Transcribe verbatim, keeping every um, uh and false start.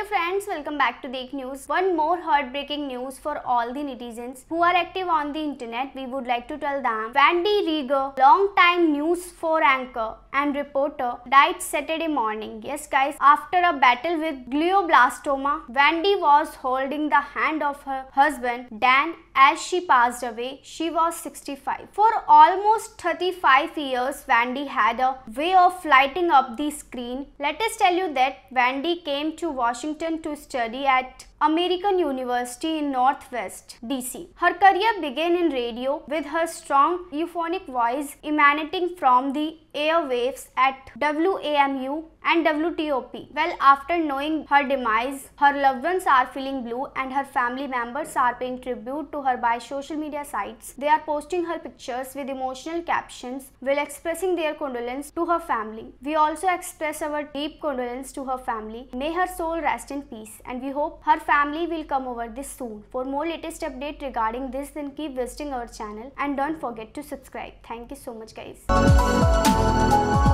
friends, welcome back to Dekh News. One more heartbreaking news for all the netizens who are active on the internet. We would like to tell them Wendy Rieger, long-time News four anchor and reporter, died Saturday morning. Yes guys, after a battle with glioblastoma, Wendy was holding the hand of her husband Dan as she passed away. She was sixty-five. For almost thirty-five years, Wendy had a way of lighting up the screen. Let us tell you that Wendy came to Washington to study at American University in Northwest D C. Her career began in radio with her strong euphonic voice emanating from the airwaves at W A M U and W T O P. Well, after knowing her demise, her loved ones are feeling blue and her family members are paying tribute to her by social media sites. They are posting her pictures with emotional captions while expressing their condolence to her family. We also express our deep condolence to her family. May her soul rest in peace, and we hope her family will come over this soon. For more latest update regarding this, then keep visiting our channel and don't forget to subscribe. Thank you so much guys.